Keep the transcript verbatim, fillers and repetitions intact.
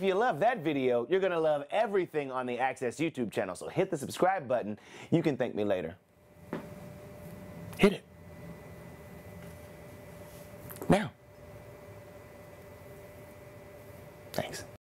if you love that video, you're gonna love everything on the Access YouTube channel. So hit the subscribe button. You can thank me later. Hit it. Now. Thanks.